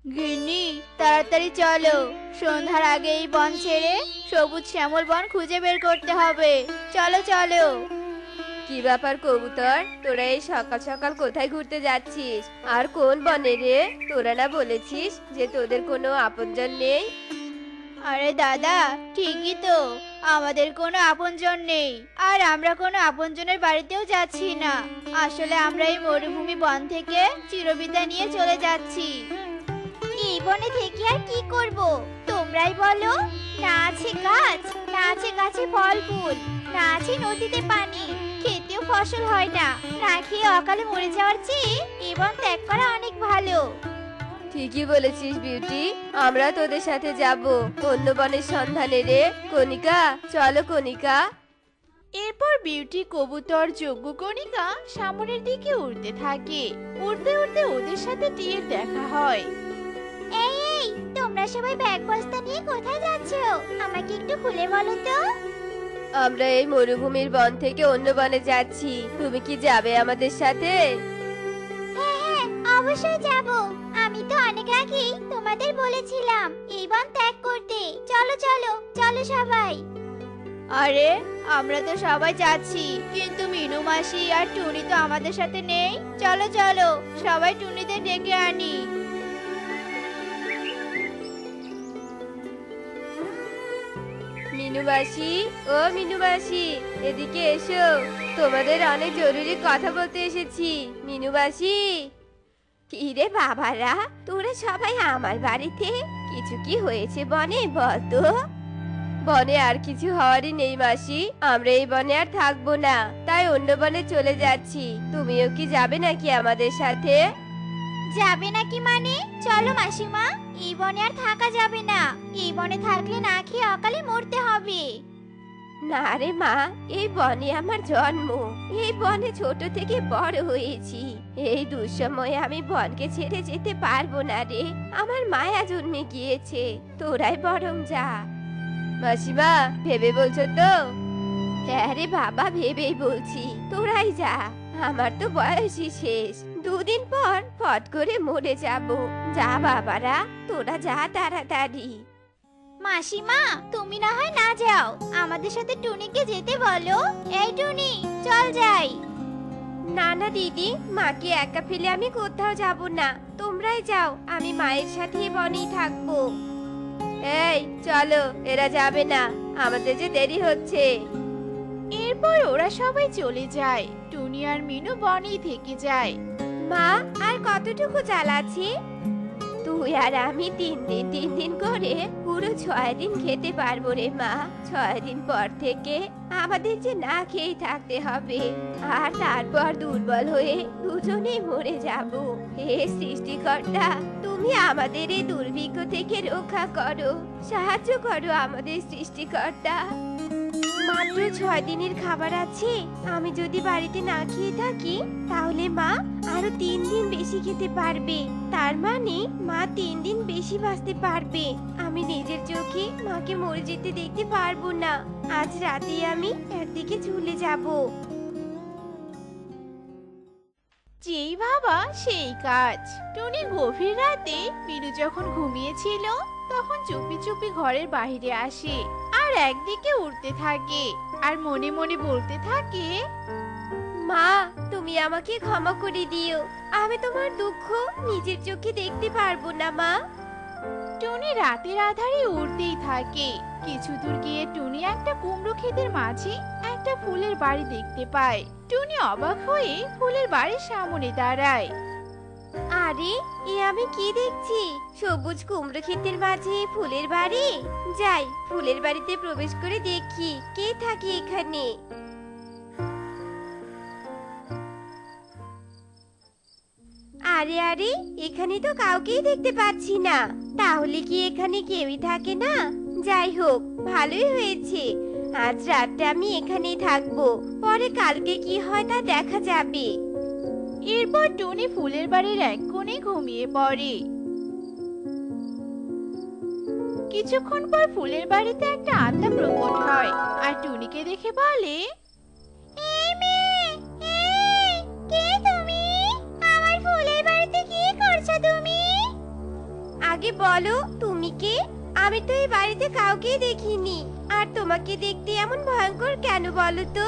গিন্নি, তাড়াতাড়ি চলো। সন্ধ্যার আগে এই বন ছেড়ে সবুজ শ্যামল বন খুঁজে বের করতে হবে। চলো চলো। কি ব্যাপার কবুতর, তোরা এই সকাল সকাল কোথায় ঘুরতে যাচ্ছিস? আর কোন বনে রে? তোরা না বলেছিস যে তোদের কোনো আপনজন নেই? আরে দাদা, ঠিকই তো, আমাদের কোনো আপনজন নেই। আর আমরা কোনো আপনজনের বাড়িতেও যাচ্ছি না। আসলে আমরা এই মরুভূমি বন থেকে চিরবিদায় নিয়ে চলে যাচ্ছি। এই বনে থেকে আর কি করব তোমরাই বলো? না আছে গাছ, না আছে গাছে ফল ফুল, না আছে নদীতে পানি, খেতেও ফসল হয় না। না খেয়ে অকালে মরে যাওয়ার চেয়ে এই বন ত্যাগ করা অনেক ভালো। ঠিকই বলেছিস বিউটি, আমরা তোদের সাথে যাব অন্য বনের সন্ধানে রে। কণিকা, চলো কণিকা। এরপর বিউটি, কবুতর, যজ্ঞ কণিকা সামনের দিকে উড়তে থাকে। উড়তে উড়তে ওদের সাথে টিয়ের দেখা হয়। এই এই, তোমরা সবাই ব্যাগ বস্তা নিয়ে কোথায় যাচ্ছো? আমাকে একটু খুলে বলো তো। আমরা এই মরুভূমির বন থেকে অন্য বনে যাচ্ছি, তুমি কি যাবে আমাদের সাথে? হ্যাঁ হ্যাঁ, অবশ্যই যাব। আমি তো অনেক আগেই তোমাদের বলেছিলাম এই বন ত্যাগ করতে। চলো চলো চলো সবাই। আরে, আমরা তো সবাই যাচ্ছি, কিন্তু মিনু মাসি আর টুনি তো আমাদের সাথে নেই। চলো চলো, সবাই টুনিদের ডেকে আনি। মিনুবাসী, ও মিনুবাসী, এদিকে এসো, তোমাদের অনেক জরুরি কথা বলতে এসেছি। মিনুবাসী। কি রে বাবারা, তোরা সবাই আমার বাড়িতে? কিছু কি হয়েছে বনে, বলতো? বনে আর কিছু হওয়ারই নেই মাসি, আমরা এই বনে আর থাকবো না, তাই অন্য বনে চলে যাচ্ছি। তুমিও কি যাবে নাকি আমাদের সাথে? যাবে নাকি মানে? চলো মাসিমা, এই বনে আর থাকা যাবে না। এই বনে থাকলে না খেয়ে অকালে মরতে হবে। না রে মা, এই বনে আমার জন্ম, এই বনে ছোট থেকে বড় হয়েছি। এই দুঃসময়ে আমি বনকে ছেড়ে যেতে পারবো না রে, আমার মায়া জন্মে গিয়েছে। তোরাই বরং যা। মাসিমা, ভেবে বলছো তো? হ্যাঁ রে বাবা, ভেবেই বলছি, তোরাই যা। আমার তো বয়সই শেষ, দুদিন পর ফট করে মরে যাব। যা বাবারা, তোরা যা তাড়াতাড়ি। মাসিমা, তুমি না হয় না যাও, আমাদের সাথে টুনিকে যেতে বলো। এই টুনি, চল যাই। না না দিদি, মাকে একা ফেলে আমি কোথাও যাব না, তোমরাই যাও, আমি মায়ের সাথে বনেই থাকবো। এই চলো, এরা যাবে না, আমাদের যে দেরি হচ্ছে। এরপর ওরা সবাই চলে যায়। টুনি আর মিনু বনেই থেকে যায়। মা, আর কতটুকু চালাচ্ছি? তুই আর আমি 3 দিন করে পুরো 6 দিন খেতে পারবো রে মা। 6 দিন পর থেকে আমাদের যে না খেয়ে থাকতে হবে, আর তারপর দুর্বল হয়ে দুজনেই মরে যাব। হে সৃষ্টিকর্তা, তুমি আমাদের এই দুর্ভিক্ষ থেকে রক্ষা করো, সাহায্য করো আমাদের সৃষ্টিকর্তা। মাত্র 6 দিনের খাবার আছে, আমি যদি বাড়িতে না খেয়ে থাকি তাহলে মা আরো 3 দিন বেশি খেতে পারবে। তার মানে মা 3 দিন বেশি বাঁচতে পারবে। আমি নিজের চোখে মাকে মরে যেতে দেখতে পারবো না। আজ রাতে আমি একদিকে ঝুলে যাব। যেই ভাবা সেই কাজ। টুনি গভীর রাতে মিনু যখন ঘুমিয়েছিল তখন চুপি চুপি ঘরের বাইরে আসে আর একদিকে উড়তে থাকে আর মনে মনে বলতে থাকে, মা, তুমি আমাকে ক্ষমা করে দিও, আমি তোমার দুঃখ নিজের চোখে দেখতে পারবো না মা। টুনি রাতের আধারে উড়তেই থাকে। কিছু দূর গিয়ে টুনি একটা কুমড়ো ক্ষেতের মাঝে একটা ফুলের বাড়ি দেখতে পায়। টুনি অবাক হয়ে ফুলের বাড়ির সামনে দাঁড়ায়। আরে, এ আমি কি দেখছি? সবুজ কুমড়ো ক্ষেতের মাঝে ফুলের বাড়ি। যাই, ফুলের বাড়িতে প্রবেশ করে দেখি কে থাকে এখানে। আরে আরে, এখানে তো কাউকেই দেখতে পাচ্ছি না। তাহলে কি এখানে কেউই থাকে না? যাই হোক, ভালোই হয়েছে, আজ রাতটা আমি এখানেই থাকবো, পরে কালকে কি হয় তা দেখা যাবে। এরপর টুনি ফুলের বাড়ির এক কোণে ঘুমিয়ে পড়ে। কিছুক্ষণ পর ফুলের বাড়িতে একটা আত্মা প্রকট হয় আর টুনিকে দেখে বলে, এই মেয়ে, এই, কে তুমি? আমার ফুলের বাড়িতে কি করছো তুমি? আমাকে বলো তুমি কে? আমি তো এই বাড়িতে কাউকে দেখিনি। আর তোমাকে দেখতে এমন ভয়ঙ্কর কেন বলো তো?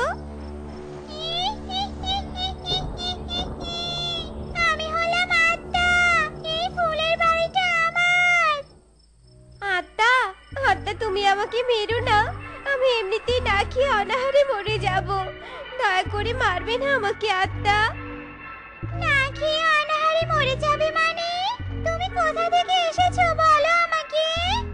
আমি হলাম আত্মা। এই ফুলের বাড়িটা আমার। আত্মা? আত্মা, তুমি আমাকে মেরো না। আমি এমনিতেই না খেয়ে অনাহারে মরে যাব। দয়া করে মারবে না আমাকে আত্মা। না খেয়ে অনাহারে মরে যাবে মানে? তুমি কোথা থেকে এসেছো বলো আমাকে।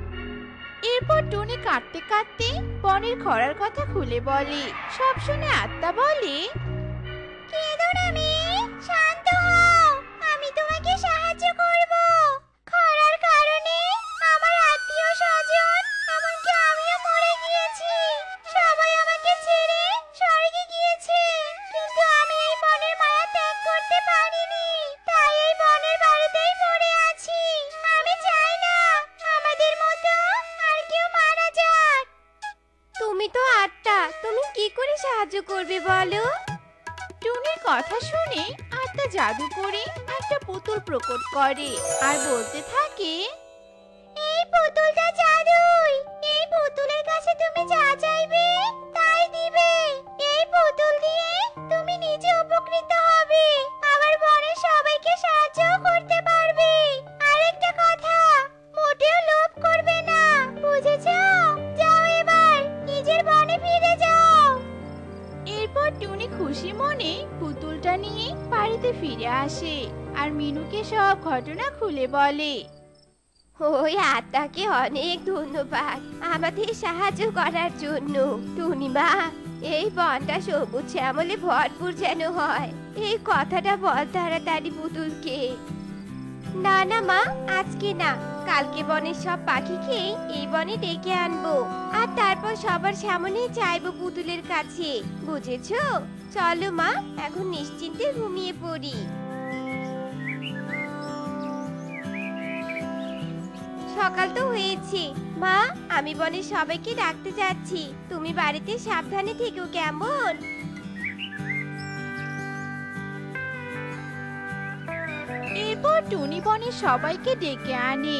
এরপর টুনি কাঁদতে কাঁদতে বনের খরার কথা খুলে বলে। সব শুনে আত্মা বলে, কেঁদো না মেয়ে, শান্ত হও। আমি তোমাকে সাহায্য করব। খরার কারণে আমার আত্মীয় স্বজন, এমনকি আমিও মরে গিয়েছি। সবাই আমাকে ছেড়ে স্বর্গে গিয়েছে, কিন্তু আমি এই বনের মায়া ত্যাগ করতে পারিনি। তাই এই বনের বাড়িতেই পড়ে আছি। আমি চাই না আমাদের মতো আর কেউ মারা যাক। তুমি তো আত্মা, তুমি কি করে সাহায্য করবে বলো? টুনির কথা শুনে আত্মা জাদু করে একটা পুতুল প্রকট করে আর বলতে থাকে, এই পুতুলটা জাদুই। এই পুতুলের কাছে তুমি যা চাইবে তাই দিবে। এই পুতুল দিয়ে তুমি নিজে উপকৃত হবে, আবার বনের সবাইকে সাহায্য করতে পারবে। আরেকটা কথা, মোটেও লোভ করবে না, বুঝেছো? যাও এবার নিজের বনে ফিরে যাও। এরপর টুনি খুশি মনে পুতুলটা নিয়ে বাড়িতে ফিরে আসে আর মিনুকে সব ঘটনা খুলে বলে। ওই আত্মাকে অনেক ধন্যবাদ আমাদের সাহায্য করার জন্য। টুনিমা, এই বনটা সবুজ শ্যামলে ভরপুর যেন হয়, এই কথাটা বল তাড়াতাড়ি পুতুলকে। না না মা, আজকে না, কালকে বনের সব পাখিকে এই বনে ডেকে আনবো, আর তারপর সবার সামনে চাইবো পুতুলের কাছে, বুঝেছো? চলো মা, এখন নিশ্চিন্তে ঘুমিয়ে পড়ি। সকাল তো হয়েছে মা, আমি বনের সবাইকে ডাকতে যাচ্ছি। তুমি বাড়িতে সাবধানে থেকো, কেমন? এরপর টুনি বনের সবাইকে ডেকে আনে।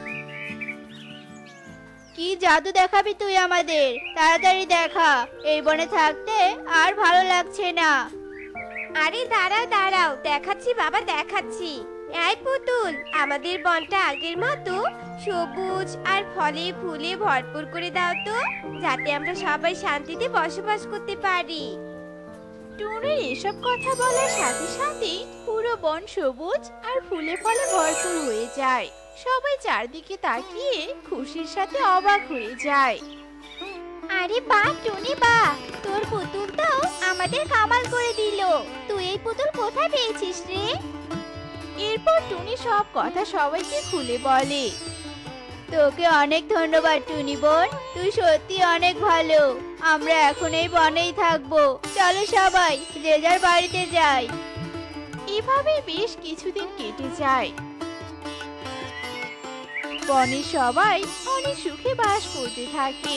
কি জাদু দেখাবি তুই আমাদের? তাড়াতাড়ি দেখা, এই বনে থাকতে আর ভালো লাগছে না। আরে দাঁড়াও দাঁড়াও, দেখাচ্ছি বাবা, দেখাচ্ছি। এই পুতুল, আমাদের বনটা আগের মতো সবুজ আর ফলে ফুলে ভরপুর করে দাও তো, যাতে আমরা সবাই শান্তিতে বসবাস করতে পারি। টুনির এসব কথা বলার সাথে সাথে পুরো বন সবুজ আর ফুলে ফলে ভরপুর হয়ে যায়। সবাই চারদিকে তাকিয়ে খুশির সাথে অবাক হয়ে যায়। আরে বাহ টুনি বাহ, তোর পুতুল তো আমাদের কামাল করে দিল। তুই এই পুতুল কোথায় পেয়েছিস রে? এরপর টুনি সব কথা সবাইকে খুলে বলে। তোকে অনেক ধন্যবাদ টুনি বোন, তুই সত্যি অনেক ভালো। আমরা এখন এই বনেই থাকবো। চলো সবাই যে যার বাড়িতে যাই। এভাবে বেশ কিছুদিন কেটে যায়। বনের সবাই অনেক সুখে বাস করতে থাকে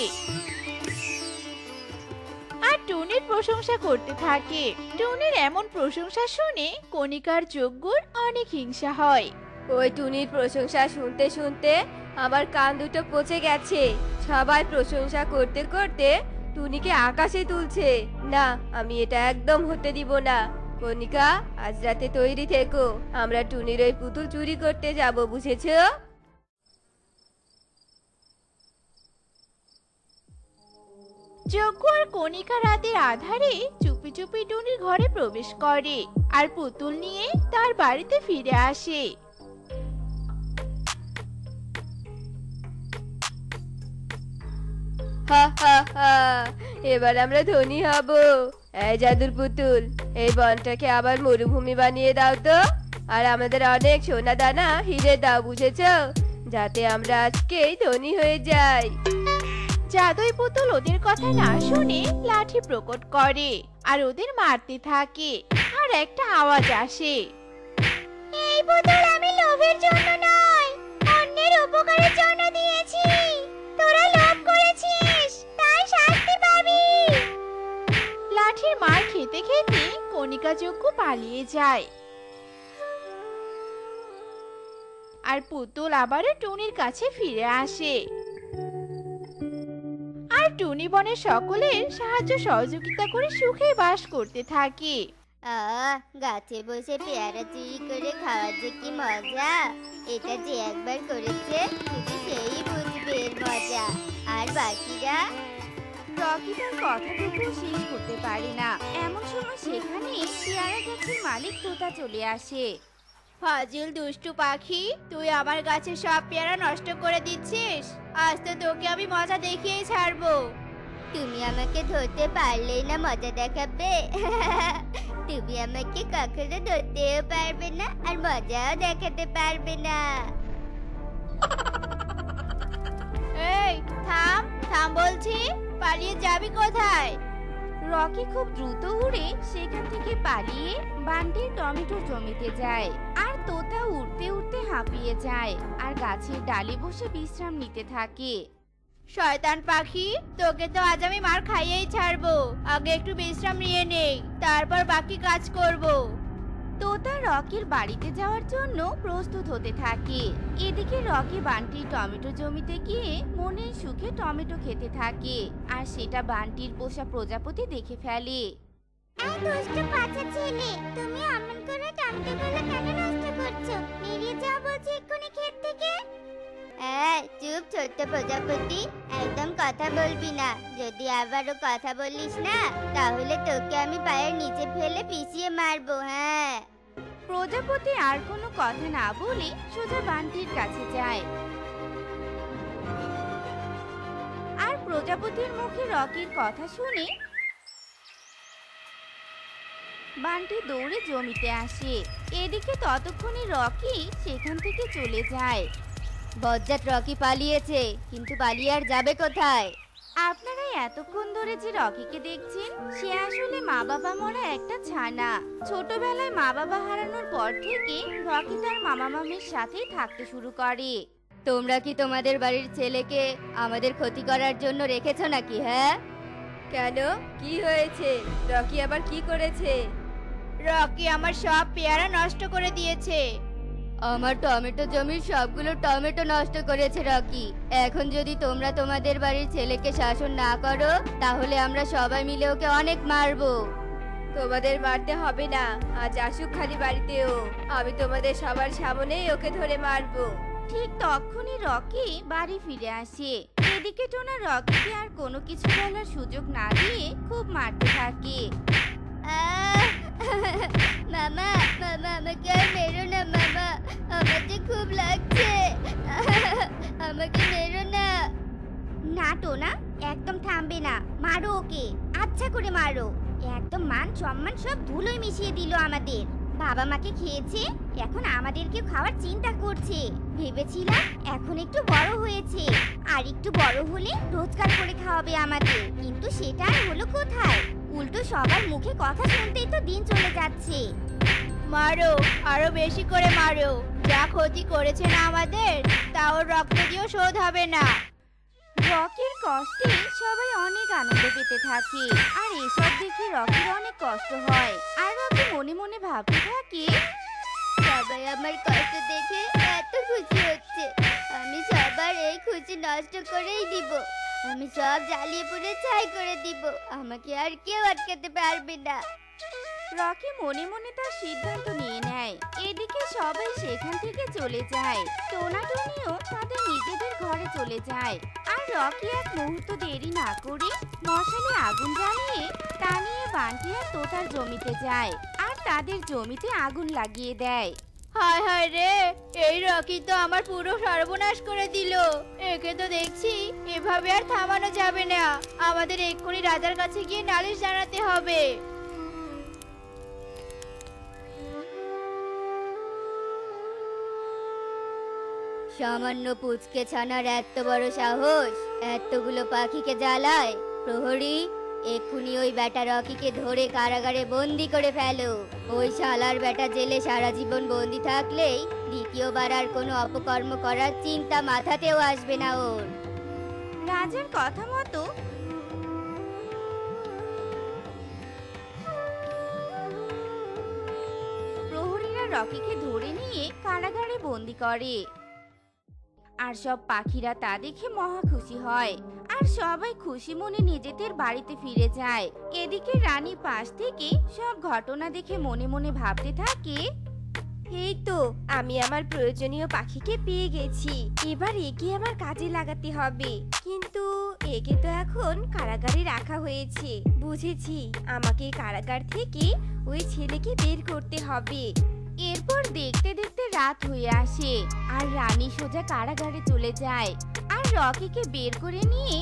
আর টুনির প্রশংসা করতে থাকে। টুনির এমন প্রশংসা শুনে কণিকার যজ্ঞর অনেক হিংসা হয়। ওই টুনির প্রশংসা শুনতে শুনতে আমার কান দুটো পচে গেছে। সবাই প্রশংসা করতে করতে টুনিকে আকাশে তুলছে। না, আমি এটা একদম হতে দিব না। কণিকা, আজ রাতে তৈরি থেকো, আমরা টুনির ওই পুতুল চুরি করতে যাব, বুঝেছো? যজ্ঞ আর কণিকা রাতের আধারে চুপি চুপি টুনির ঘরে প্রবেশ করে আর পুতুল নিয়ে তার বাড়িতে ফিরে আসে। হা হা হা, এবার আমরা ধনী হব। এই জাদুর পুতুল, এই বনটাকে আবার মরুভূমি বানিয়ে দাও তো, আর আমাদের অনেক সোনা দানা হিরে দাও, বুঝেছো? যাতে আমরা আজকেই ধনী হয়ে যাই। জাদুই পুতুল ওদের কথা না শুনে লাঠি প্রকট করে আর ওদের মারতে থাকে। আর একটা আওয়াজ আসে, এই পুতুল আমি লোভের জন্য নয়, অন্যের উপকারের জন্য দিয়েছি। তোরা লোভ করেছিস, তাই শাস্তি পাবি। লাঠির মার খেতে খেতে কণিকা যজ্ঞ পালিয়ে যায়। আর পুতুল আবারও টুনির কাছে ফিরে আসে। আর টুনি বনের সকলের সাহায্য সহযোগিতা করে সুখে বাস করতে থাকে। গাছে বসে পেয়ারা চুরি করে খাওয়া যে কি মজা! এটা যে একবার করেছে শুধু সেই বুঝবে এর মজা। আর বাকিরা? রকি তার কথাটুকু শেষ করতে পারে না। এমন সময় সেখানে পেয়ারা গাছের মালিক তোতা চলে আসে। ফাজিল দুষ্টু পাখি, তুই আমার গাছের সব পেয়ারা নষ্ট করে দিচ্ছিস। আজ তো তোকে আমি মজা দেখিয়েই ছাড়বো। তুমি আমাকে ধরতে পারলেই না মজা দেখাবে। তুমি আমাকে কখনো ধরতেও পারবে না আর মজাও দেখাতে পারবে না। এই থাম থাম বলছি, পালিয়ে যাবি কোথায়? রকি খুব দ্রুত উড়ে সেখান থেকে পালিয়ে বান্টির টমেটো জমিতে যায়। আর তোতা উড়তে উড়তে হাঁপিয়ে যায় আর গাছের ডালে বসে বিশ্রাম নিতে থাকে। শয়তান পাখি, তোকে তো আজ আমি মার খাইয়েই ছাড়বো। আগে একটু বিশ্রাম নিয়ে নেই, তারপর বাকি কাজ করব। তোতা রকির বাড়িতে যাওয়ার জন্য প্রস্তুত হতে থাকে। এদিকে রকি বান্টির টমেটো জমিতে গিয়ে মনের সুখে টমেটো খেতে থাকে। আর সেটা বান্টির পোষা প্রজাপতি দেখে ফেলে। এই দুষ্টু বাচ্চা ছেলে, তুমি এমন করে টমেটোগুলো কেন নষ্ট করছো? বেরিয়ে যাও বলছি এক্ষুনি ক্ষেত থেকে। চুপ ছোট্ট প্রজাপতি, একদম কথা বলবি না। যদি আবারও কথা বলিস না তাহলে তোকে আমি পায়ের নিচে ফেলে পিষিয়ে মারবো। হ্যাঁ। প্রজাপতি আর কোনো কথা না বলে সোজা বান্টির কাছে যায়। আর প্রজাপতির মুখে রকির কথা শুনে বান্টি দৌড়ে জমিতে আসে। এদিকে ততক্ষণে রকি সেখান থেকে চলে যায়। বজ্জাত রকি পালিয়েছে, কিন্তু পালিয়ে আর যাবে কোথায়? আপনারা এতক্ষণ ধরে যে রকিকে দেখছেন সে আসলে মা বাবা মরা একটা ছানা। ছোটবেলায় মা বাবা হারানোর পর থেকে রকি তার মামা মামির সাথেই থাকতে শুরু করে। তোমরা কি তোমাদের বাড়ির ছেলেকে আমাদের ক্ষতি করার জন্য রেখেছো নাকি? হ্যাঁ, কেন, কি হয়েছে? রকি আবার কি করেছে? রকি আমার সব পেয়ারা নষ্ট করে দিয়েছে। আমার টমেটো জমির সবগুলো টমেটো নষ্ট করেছে রকি। এখন যদি তোমরা তোমাদের বাড়ির ছেলেকে শাসন না করো তাহলে আমরা সবাই মিলে ওকে অনেক মারবো। তোমাদের মারতে হবে না, আজ আসুক খালি বাড়িতেও। আমি তোমাদের সবার সামনেই ওকে ধরে মারবো। ঠিক তখনই রকি বাড়ি ফিরে আসে। এদিকে টোনা রকিকে আর কোনো কিছু বলার সুযোগ না দিয়ে খুব মারতে থাকে। মামা মামা আমাকে আর মেরো না মামা, আমার যে খুব লাগছে। আমাকে মেরো না। না টোনা, একদম থামবে না, মারো ওকে, আচ্ছা করে মারো। একদম মান সম্মান সব ধুলোয় মিশিয়ে দিল আমাদের। বাবা মাকে খেয়েছে, এখন আমাদেরকে খাওয়ার চিন্তা করছে। ভেবেছিলাম এখন একটু বড় হয়েছে, আর একটু বড় হলে রোজগার করে খাওয়াবে আমাদের, কিন্তু সেটা আর হলো কোথায়? উল্টো সবার মুখে কথা শুনতেই তো দিন চলে যাচ্ছে। মারো, আরো বেশি করে মারো। যা ক্ষতি করেছে না আমাদের, তা ওর রক্ত দিয়েও শোধ হবে না। রকির কষ্টে সবাই অনেক আনন্দ পেতে থাকে। আর এসব দেখে রকির অনেক কষ্ট হয়। আর রকি মনে মনে ভাবতে থাকে, সবাই আমার কষ্ট দেখে এত খুশি হচ্ছে, আমি সবার এই খুশি নষ্ট করেই দিব। আমি সব জ্বালিয়ে পুড়ে ছাই করে দিব, আমাকে আর কেউ আটকাতে পারবে না। রকি মনে মনে তার সিদ্ধান্ত নিয়ে নেয়। এদিকে সবাই সেখান থেকে চলে যায়। টোনাটুনিও তাদের নিজেদের ঘরে চলে যায়। আর রকি এক মুহূর্ত দেরি না করে মশালে আগুন জ্বালিয়ে তা নিয়ে বান্টি আর তোতার জমিতে যায়। আর তাদের জমিতে আগুন লাগিয়ে দেয়। হায় হায় রে, এই রকি তো আমার পুরো সর্বনাশ করে দিল। একে তো দেখছি এভাবে আর থামানো যাবে না। আমাদের এক্ষুনি রাজার কাছে গিয়ে নালিশ জানাতে হবে। সামান্য পুচকে ছানার এত বড় সাহস, এতগুলো পাখিকে জ্বালায়। প্রহরী, এক্ষুনি ওই বেটা রকিকে ধরে কারাগারে বন্দি করে ফেলো। ওই শালার বেটা জেলে সারা জীবন বন্দি থাকলেই দ্বিতীয়বার আর কোনো অপকর্ম করার চিন্তা মাথাতেও আসবে না ওর। রাজার কথা মতো প্রহরীরা রকিকে ধরে নিয়ে কারাগারে বন্দি করে। আর সব পাখিরা তা দেখে মহা খুশি হয়, আর সবাই খুশি মনে নিজেদের বাড়িতে ফিরে যায়। এদিকে রানী পাশ থেকে সব ঘটনা দেখে মনে মনে ভাবতে থাকে, এই তো আমি আমার প্রয়োজনীয় পাখিকে পেয়ে গেছি, এবার একে আমার কাজে লাগাতে হবে। কিন্তু একে তো এখন কারাগারে রাখা হয়েছে, বুঝেছি আমাকে কারাগার থেকে ওই ছেলেকে বের করতে হবে। এরপর দেখতে দেখতে রাত হয়ে আসে, আর রানী সোজা কারাগারে চলে যায় আর রকিকে বের করে নিয়ে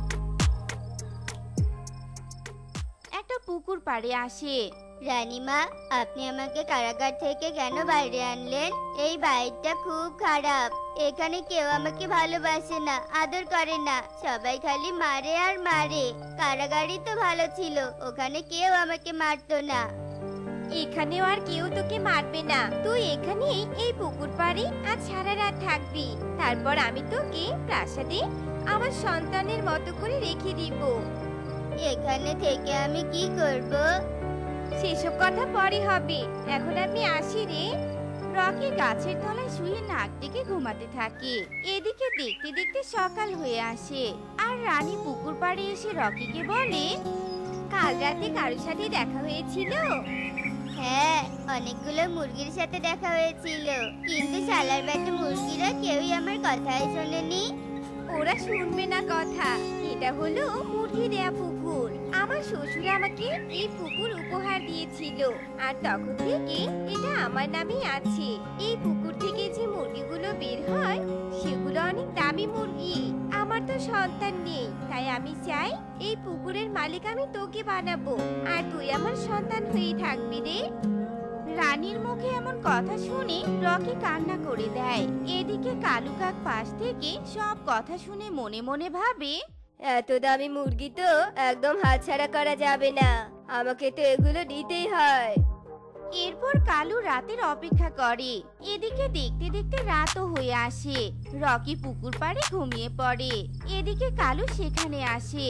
একটা পুকুর পাড়ে আসে। রানীমা, আপনি আমাকে কারাগার থেকে কেন বাইরে আনলেন? এই বাড়িটা খুব খারাপ, এখানে কেউ আমাকে ভালোবাসে না, আদর করে না, সবাই খালি মারে আর মারে। কারাগারই তো ভালো ছিল, ওখানে কেউ আমাকে মারতো না। এখানেও আর কেউ তোকে মারবে না, তুই এখানে এই পুকুর পাড়ে আজ সারা রাত থাকবি, তারপর আমি তোকে প্রাসাদে আমার সন্তানের মতো করে রেখে দিব। এখানে থেকে আমি কি করব? সেসব কথা পরে হবে, এখন আমি আসি রে। রকি গাছের তলায় শুয়ে নাক ডেকে ঘুমাতে থাকে। এদিকে দেখতে দেখতে সকাল হয়ে আসে, আর রানী পুকুর পাড়ে এসে রকিকে বলে, কাল রাতে কারোর সাথে দেখা হয়েছিল? হ্যাঁ, অনেকগুলো মুরগির সাথে দেখা হয়েছিল, কিন্তু শালার বেটা মুরগিরা কেউই আমার কথাই শোনেনি। ওরা শুনবে না কথা, এটা হলো মুরগি দেয়া পুকুর। আমার শ্বশুর আমাকে এই পুকুর উপহার দিয়েছিল, আর তখন থেকে এটা আমার নামেই আছে। এই পুকুর থেকে যে মুরগিগুলো বের হয় সেগুলো অনেক দামি মুরগি। আমার তো সন্তান নেই, তাই আমি চাই এই পুকুরের মালিক আমি তোকে বানাবো, আর তুই আমার সন্তান হয়ে থাকবি রে। রানীর মুখে এমন কথা শুনে রকি কান্না করে দেয়। এদিকে কালু কাক পাশ থেকে সব কথা শুনে মনে মনে ভাবে, এত দামি মুরগি তো একদম হাতছাড়া করা যাবে না, আমাকে তো এগুলো দিতেই হয়। এরপর কালু রাতের অপেক্ষা করে। এদিকে দেখতে দেখতে রাতও হয়ে আসে। রকি পুকুর পাড়ে ঘুমিয়ে পড়ে। এদিকে কালু সেখানে আসে।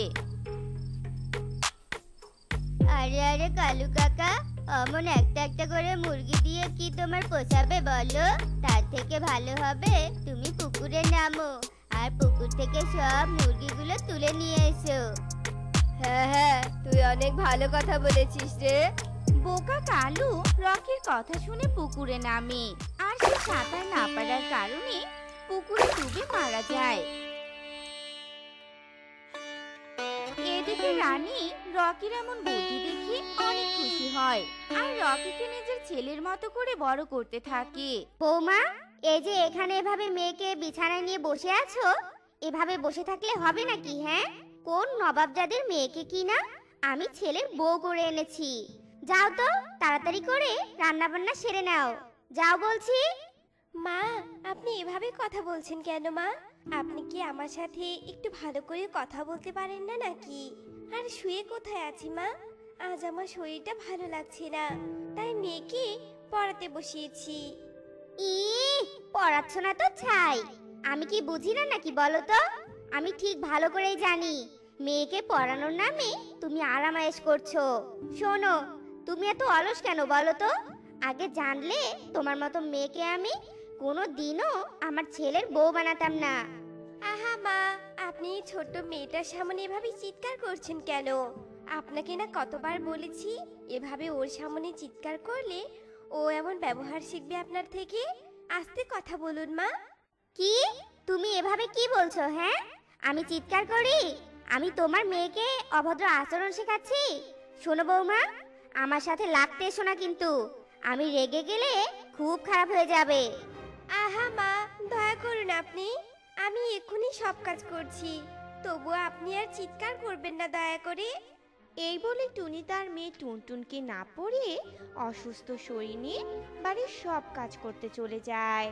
আরে আরে কালু কাকা, অমন একটা একটা করে মুরগি দিয়ে কি তোমার পোষাবে বলো? তার থেকে ভালো হবে তুমি পুকুরে নামো, আর পুকুর থেকে সব মুরগিগুলো তুলে নিয়ে এসো। হ্যাঁ হ্যাঁ, তুই অনেক ভালো কথা বলেছিস রে। বোকা কালু রকির কথা শুনে পুকুরে নামে, আর সে সাঁতার না পারার কারণে পুকুরে ডুবে মারা যায়। এদিকে রানী রকির এমন বুদ্ধি দেখে অনেক খুশি হয়, আর রকিকে নিজের ছেলের মতো করে বড় করতে থাকে। বৌমা, এই যে এখানে এভাবে মেয়েকে বিছানায় নিয়ে বসে আছো, এভাবে বসে থাকলে হবে নাকি? হ্যাঁ, কোন নবাবজাদের মেয়েকে কিনা আমি ছেলের বউ করে এনেছি। যাও তো তাড়াতাড়ি করে রান্না বান্না সেরে নাও, যাও বলছি। মা, আপনি এভাবে কথা বলছেন কেন মা? আপনি কি আমার সাথে একটু ভালো করে কথা বলতে পারেন না নাকি? আর শুয়ে কোথায় আছি মা? আজ আমার শরীরটা ভালো লাগছে না, তাই মেয়েকে পড়াতে বসিয়েছি। ই পড়াচ্ছ না তো ছাই, আমি কি বুঝি না নাকি বলো তো? আমি ঠিক ভালো করেই জানি মেয়েকে পড়ানোর নামে তুমি আরামায়েশ করছো। শোনো, তুমি এত অলস কেন বলো তো? আগে জানলে তোমার মতো মেয়েকে আমি কোনো দিনও আমার ছেলের বউ বানাতাম না। আহা মা, আপনি ছোট্ট মেয়েটার সামনে এভাবে চিৎকার করছেন কেন? আপনাকে না কতবার বলেছি এভাবে ওর সামনে চিৎকার করলে ও এমন ব্যবহার শিখবে আপনার থেকে। আস্তে কথা বলুন মা। কি তুমি এভাবে কি বলছো? হ্যাঁ, আমি চিৎকার করি? আমি তোমার মেয়েকে অভদ্র আচরণ শেখাচ্ছি? শোনো বৌমা, আমার সাথে লাগতে এসো না, কিন্তু আমি রেগে গেলে খুব খারাপ হয়ে যাবে। আহা মা, দয়া করুন আপনি, আমি এক্ষুনি সব কাজ করছি, তবুও আপনি আর চিৎকার করবেন না দয়া করে। এই বলে টুনি তার মেয়ে টুনটুনকে না পড়িয়ে অসুস্থ শরীর নিয়ে বাড়ির সব কাজ করতে চলে যায়।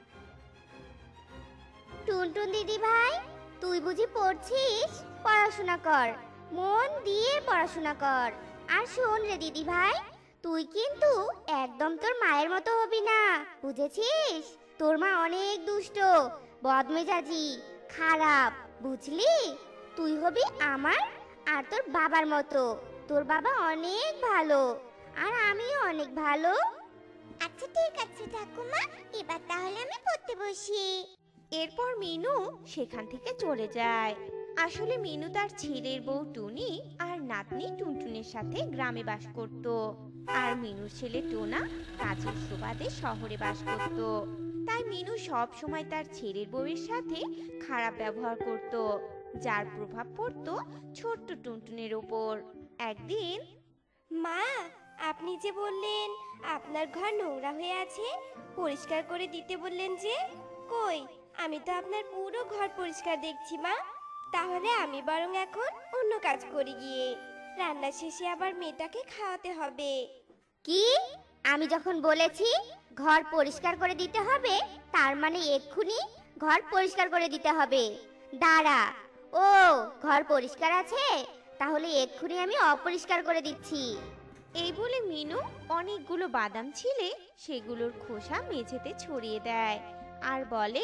টুনটুন দিদি ভাই, তুই বুঝি পড়ছিস? পড়াশোনা কর, মন দিয়ে পড়াশোনা কর। আর শোন রে দিদি ভাই, তুই কিন্তু একদম তোর মায়ের মতো হবি না, বুঝেছিস? তোর মা অনেক দুষ্ট, বদমেজাজি, খারাপ, বুঝলি? তুই হবি আমার আর তোর বাবার মতো। তোর বাবা অনেক ভালো, আর আমিও অনেক ভালো। আচ্ছা ঠিক আছে ঠাকুমা, এবার তাহলে আমি পড়তে বসি। এরপর মিনু সেখান থেকে চলে যায়। আসলে মিনু তার ছেলের বউ টুনি আর নাতনি টুনটুনের সাথে গ্রামে বাস করত, আর মিনুর ছেলে টোনা কাজের সুবাদে শহরে বাস করত। তাই মিনু সব সময় তার ছেলের বউয়ের সাথে খারাপ ব্যবহার করত, যার প্রভাব পড়তো ছোট্ট টুনটুনের ওপর। একদিন মা, আপনি যে বললেন আপনার ঘর নোংরা হয়ে আছে, পরিষ্কার করে দিতে বললেন যে, কই আমি তো আপনার পুরো ঘর পরিষ্কার দেখছি মা। তাহলে আমি বরং এখন অন্য কাজ করি গিয়ে, রান্না শেষে আবার মেয়েটাকে খাওয়াতে হবে। কি? আমি যখন বলেছি ঘর পরিষ্কার করে দিতে হবে, তার মানে এক্ষুনি ঘর পরিষ্কার করে দিতে হবে। দাঁড়া, ও ঘর পরিষ্কার আছে, তাহলে এক্ষুনি আমি অপরিষ্কার করে দিচ্ছি। এই বলে মিনু অনেকগুলো বাদাম ছিলে সেগুলোর খোসা মেঝেতে ছড়িয়ে দেয় আর বলে,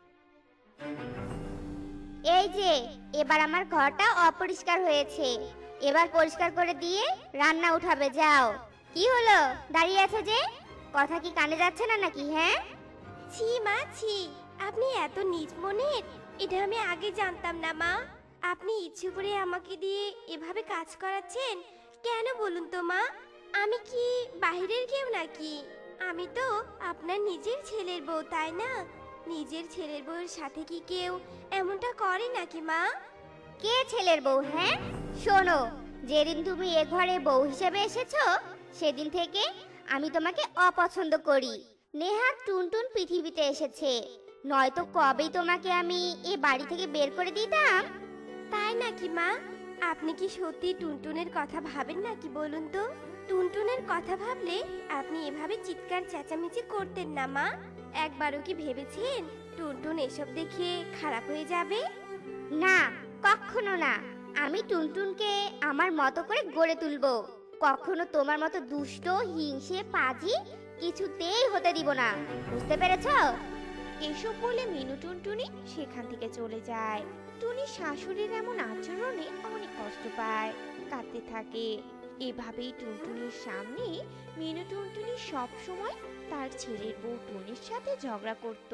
এই যে এবার আমার ঘরটা অপরিষ্কার হয়েছে, এবার পরিষ্কার করে দিয়ে রান্না উঠাবে, যাও। কি হলো, দাঁড়িয়ে আছে যে? কথা কি কানে যাচ্ছে না নাকি? হ্যাঁ, ছি মা ছি, আপনি এত নিজ মনের, এটা আমি আগে জানতাম না মা। আপনি ইচ্ছে করে আমাকে দিয়ে এভাবে কাজ করাচ্ছেন কেন বলুন তো মা? আমি কি বাইরের কেউ নাকি? আমি তো আপনার নিজের ছেলের বউ, তাই না? নিজের ছেলের বউয়ের সাথে কি কেউ এমনটা করে নাকি মা? কে ছেলের বউ? হ্যাঁ শোনো, যেদিন তুমি এ ঘরে বউ হিসেবে এসেছো সেদিন থেকে আমি তোমাকে অপছন্দ করি। নেহাত টুনটুন পৃথিবীতে এসেছে, নয়তো কবেই তোমাকে আমি এ বাড়ি থেকে বের করে দিতাম। তাই নাকি মা? আপনি কি সত্যি টুনটুনের কথা ভাবেন নাকি বলুন তো? টুনটুনের কথা ভাবলে আপনি এভাবে চিৎকার চেঁচামেচি করতেন না মা। একবারও কি ভেবেছেন টুনটুন এসব দেখে খারাপ হয়ে যাবে? না, কখনো না। আমি টুনটুনকে আমার মতো করে গড়ে তুলবো, কখনো তোমার মতো দুষ্ট হিংসে পাজি কিছুতেই হতে দিব না, বুঝতে পেরেছো? এসব বলে মিনু টুনটুনি সেখান থেকে চলে যায়। টুনি শাশুড়ির এমন আচরণে অনেক কষ্ট পায়, কাঁদতে থাকে। এভাবেই টুনটুনির সামনে মিনু টুনটুনি সব সময় তার ছেলের বউ টুনির সাথে ঝগড়া করত।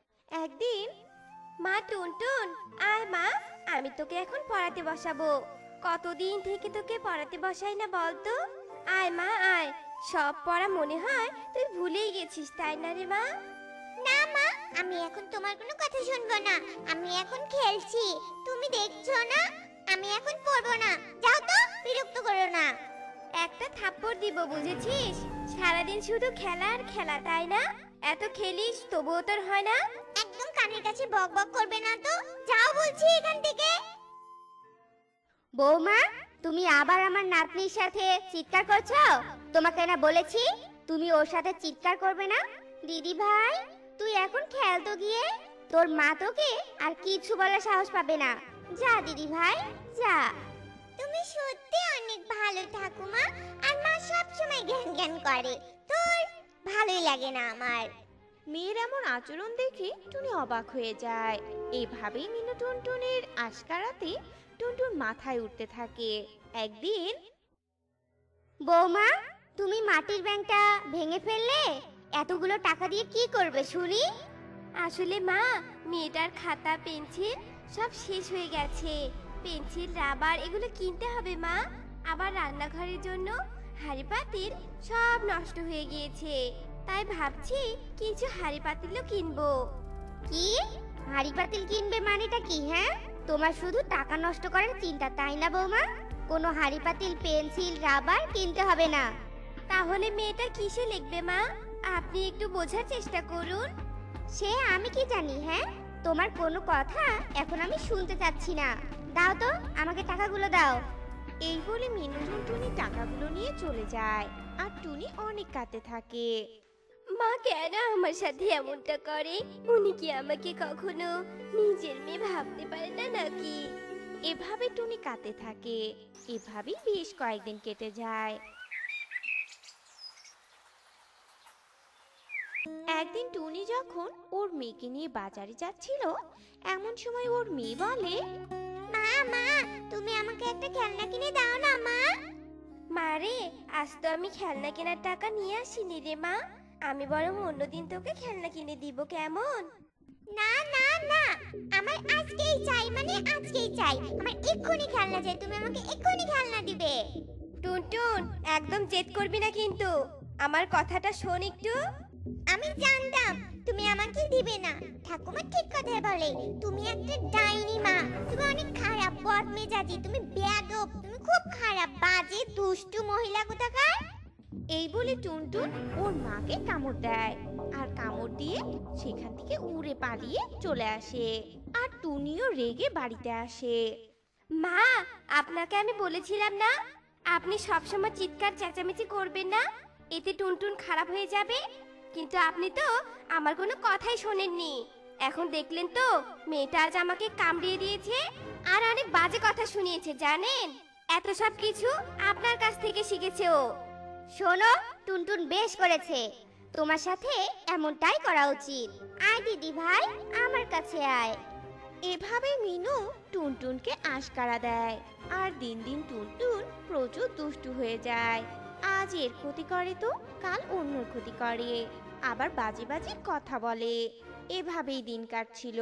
একদিন, মা টুনটুন, আয় মা, আমি তোকে এখন পড়াতে বসাবো। কতদিন থেকে তোকে পড়াতে বসাই না বলতো? আয় মা আয়, সব পড়া মনে হয় তুই ভুলেই গেছিস, তাই না রে মা? না মা, আমি এখন তোমার কোনো কথা শুনবো না, আমি এখন খেলছি। তুমি দেখছো না আমি এখন পড়বো না, যাও তো, বিরক্ত করো না। একটা থাপ্পড় দিব, বুঝেছিস? সারাদিন শুধু খেলা আর খেলা, তাই না? এত খেলিস তবুও তোর হয় না? একদম কানের কাছে বক বক করবে না তো, যাও বলছি এখান থেকে। বৌমা, তুমি আবার আমার নাতনির সাথে চিৎকার করছো? তোমাকে না বলেছি তুমি ওর সাথে চিৎকার করবে না? দিদি ভাই, তুই এখন খেল তো গিয়ে, তোর মা তোকে আর কিছু বলার সাহস পাবে না। যা দিদি ভাই, যা। তুমি সত্যি অনেক ভালো ঠাকুমা, আর মা সব সময় জ্ঞান জ্ঞান করে, তোর ভালোই লাগে না আমার। মেয়ের এমন আচরণ দেখে টুনি অবাক হয়ে যায়। এভাবেই মিনু টুনটুনির আশকারাতে টুনটুন মাথায় উঠতে থাকে। একদিন, বৌমা, তুমি মাটির ব্যাংকটা ভেঙে ফেললে, এতগুলো টাকা দিয়ে কি করবে শুনি? আসলে মা, মেয়েটার খাতা পেন্সিল সব শেষ হয়ে গেছে। পেন্সিল রাবার এগুলো কিনতে হবে মা। আবার রান্নাঘরের জন্য হাঁড়ি পাতিল সব নষ্ট হয়ে গিয়েছে, তাই ভাবছি কিছু হাঁড়ি পাতিলও কিনবো। কি? হাড়ি পাতিল কিনবে মানেটা কি? হ্যাঁ, তোমার শুধু টাকা নষ্ট করার চিন্তা, তাই না বৌমা? কোনো হাড়ি পাতিল পেন্সিল রাবার কিনতে হবে না। তাহলে মেয়েটা কিসে লিখবে মা? আপনি একটু বোঝার চেষ্টা করুন। সে আমি কি জানি? হ্যাঁ, তোমার কোনো কথা এখন আমি শুনতে চাচ্ছি না। দাও তো, আমাকে টাকাগুলো দাও। এই বলে মিনু টুনটুনি টাকাগুলো নিয়ে চলে যায়, আর টুনি অনেক কাঁদতে থাকে। মা কেন আমার সাথে এমনটা করে? উনি কি আমাকে কখনো নিজের মেয়ে ভাবতে পারে না নাকি? এভাবে টুনি কাঁদতে থাকে। এভাবেই বেশ কয়েকদিন কেটে যায়। একদিন টুনি যখন ওর মেয়েকে নিয়ে বাজারে যাচ্ছিল, এমন সময় ওর মেয়ে বলে, মা মা, তুমি আমাকে একটা খেলনা কিনে দাও না মা। মা রে, আজ তো আমি খেলনা কেনার টাকা নিয়ে আসিনি রে মা। আমি বরং অন্যদিন তোকে খেলনা কিনে দিব, কেমন? না না না, আমার আজকেই চাই, মানে আজকেই চাই। আমার এক্ষুনি খেলনা চাই, তুমি আমাকে এক্ষুনি খেলনা দিবে। টুনটুন, একদম জেদ করবি না কিন্তু, আমার কথাটা শোন একটু। আমি জানতাম তুমি আমাকে দিবে না। ঠাকুমা ঠিক কথাই বলে, তুমি একটা ডাইনি মা। তুমি অনেক খারাপ, বদমেজাজি, তুমি বেয়াদব, তুমি খুব খারাপ, বাজে, দুষ্টু মহিলা কোথাকার। এই বলে টুনটুন ওর মাকে কামড় দেয়, আর কামড় দিয়ে সেখান থেকে উড়ে পালিয়ে চলে আসে। আর টুনিও রেগে বাড়িতে আসে। মা, আপনাকে আমি বলেছিলাম না আপনি সবসময় চিৎকার চেঁচামেচি করবেন না, এতে টুনটুন খারাপ হয়ে যাবে। কিন্তু আপনি তো আমার কোনো কথাই শোনেননি। এখন দেখলেন তো মেয়েটা আজ আমাকে কামড়িয়ে দিয়েছে আর অনেক বাজে কথা শুনিয়েছে, জানেন? এত সব কিছু আপনার কাছ থেকে শিখেছে ও। শোনো, টুনটুন বেশ করেছে, তোমার সাথে এমনটাই করা উচিত। আয় দিদি ভাই, আমার কাছে আয়। এভাবে মিনু টুনটুনকে আশকারা দেয়, আর দিন দিন টুনটুন প্রচুর দুষ্টু হয়ে যায়। আজ এর ক্ষতি করে তো কাল অন্যর ক্ষতি করে, আবার বাজে বাজে কথা বলে। এভাবেই দিন কাটছিল।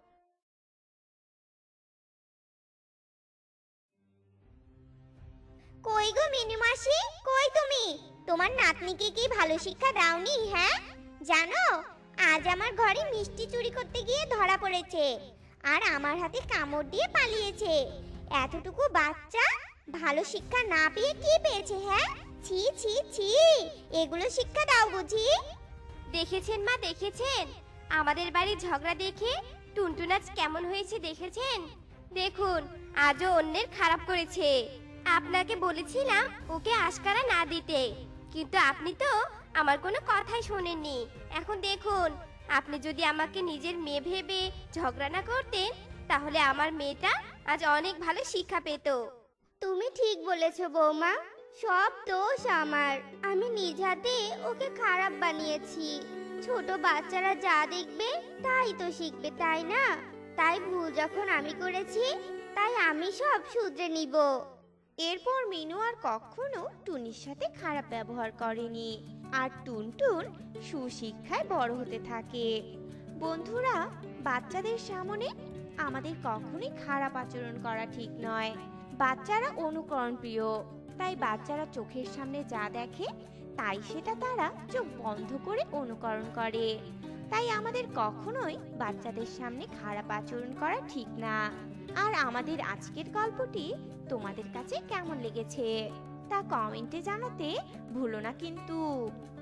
কই গো মিনু মাসি, কই তুমি? তোমার নাতনিকে কি ভালো শিক্ষা দাওনি? হ্যাঁ, জানো আজ আমার ঘরে মিষ্টি চুরি করতে গিয়ে ধরা পড়েছে, আর আমার হাতে কামড় দিয়ে পালিয়েছে। এতটুকু বাচ্চা ভালো শিক্ষা না পেয়ে কি পেয়েছে? হ্যাঁ, ছি ছি ছি, এগুলো শিক্ষা দাও বুঝি? দেখেছেন মা, দেখেছেন আমাদের বাড়ির ঝগড়া দেখে টুনটুন আজ কেমন হয়েছে দেখেছেন? দেখুন, আজও অন্যের খারাপ করেছে। আপনাকে বলেছিলাম ওকে আশকারা না দিতে, কিন্তু আপনি তো আমার কোনো কথাই শোনেননি। এখন দেখুন, আপনি যদি আমাকে নিজের মেয়ে ভেবে ঝগড়া না করতেন, তাহলে আমার মেয়েটা আজ অনেক ভালো শিক্ষা পেত। তুমি ঠিক বলেছো বৌমা, সব দোষ আমার। আমি নিজ হাতে ওকে খারাপ বানিয়েছি। ছোট বাচ্চারা যা দেখবে তাই তো শিখবে, তাই না? তাই ভুল যখন আমি করেছি, তাই আমি সব শুধরে নিব। এরপর মিনু আর কখনো টুনির সাথে খারাপ ব্যবহার করেনি, আর টুনটুন সুশিক্ষায় বড় হতে থাকে। বন্ধুরা, বাচ্চাদের সামনে আমাদের কখনোই খারাপ আচরণ করা ঠিক নয়। বাচ্চারা অনুকরণ প্রিয়, তাই বাচ্চারা চোখের সামনে যা দেখে তাই সেটা তারা চোখ বন্ধ করে অনুকরণ করে। তাই আমাদের কখনোই বাচ্চাদের সামনে খারাপ আচরণ করা ঠিক না। আর আমাদের আজকের গল্পটি তোমাদের কাছে কেমন লেগেছে তা কমেন্টে জানাতে ভুলো না কিন্তু।